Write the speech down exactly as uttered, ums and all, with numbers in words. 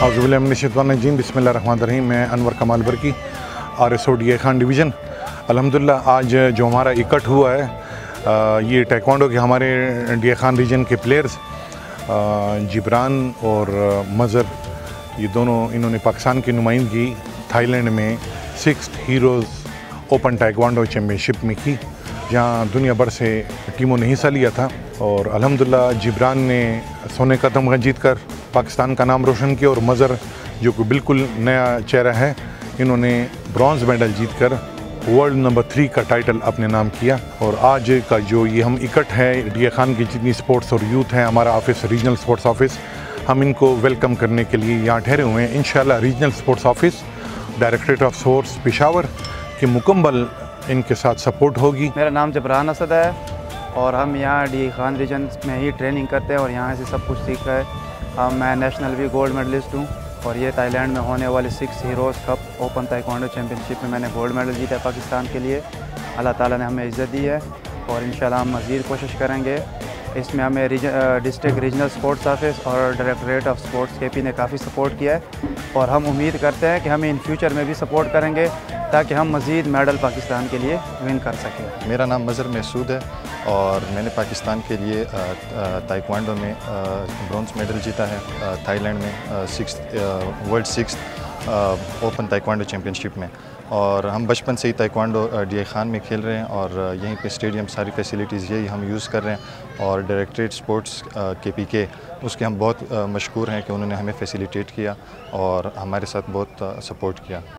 औज़ुबिल्लाहिमिनश्शैतानिर्रजीम बिस्मिल्लाहिर्रहमानिर्रहीम। मैं Anwar Kamal Barki, R S O D A Khan division. अल्हम्दुलिल्लाह आज जो हमारा इकट्ठ हुआ है, ये taekwondo के हमारे डी ए खान रीजन के प्लेयर्स जिब्रान और मज़र, ये दोनों इन्होंने पाकिस्तान की नुमाइंदगी थाईलैंड में sixth heroes open taekwondo championship में की, जहाँ दुनिया भर से टीमों ने हिस्सा लिया था। और अल्हम्दुलिल्लाह जिब्रान ने सोने का तमगा जीत कर पाकिस्तान का नाम रोशन किया, और मज़र जो कि बिल्कुल नया चेहरा है, इन्होंने ब्रॉन्ज़ मेडल जीत कर वर्ल्ड नंबर थ्री का टाइटल अपने नाम किया। और आज का जो ये हम इकट्ठ है, डी ए खान की जितनी स्पोर्ट्स और यूथ हैं, हमारा ऑफिस रीजनल स्पोर्ट्स ऑफिस, हम इनको वेलकम करने के लिए यहाँ ठहरे हुए हैं। इंशाल्लाह regional sports office directorate of sports Peshawar की मुकम्मल इनके साथ सपोर्ट होगी। मेरा नाम जबरान असद है और हम यहाँ डी ए खान रीजन में ही ट्रेनिंग करते हैं और यहाँ से सब कुछ सीख रहे हैं। हम मैं नेशनल भी गोल्ड मेडलिस्ट हूँ और ये थाईलैंड में होने वाली six heroes cup open taekwondo championship में मैंने गोल्ड मेडल जीता है पाकिस्तान के लिए। अल्लाह ताला ने हमें इज़्ज़त दी है और इंशाल्लाह हम मज़ीद कोशिश करेंगे। इसमें हमें डिस्ट्रिक्ट रीजनल स्पोर्ट्स ऑफिस और directorate of sports K P ने काफ़ी सपोर्ट किया है और हम उम्मीद करते हैं कि हमें इन फ्यूचर में भी सपोर्ट करेंगे ताकि हम मज़ीद मेडल पाकिस्तान के लिए विन कर सकें। मेरा नाम मज़र महसूद है और मैंने पाकिस्तान के लिए ताइक्वांडो में ब्रॉन्ज मेडल जीता है थाईलैंड में six world six open taekwondo championship में। और हम बचपन से ही ताइक्वांडो डी ए खान में खेल रहे हैं और यहीं पे स्टेडियम सारी फैसिलिटीज़ यही हम यूज़ कर रहे हैं। और डायरेक्टरेट स्पोर्ट्स के पी के उसके हम बहुत मशकूर हैं कि उन्होंने हमें फैसिलिटेट किया और हमारे साथ बहुत सपोर्ट किया।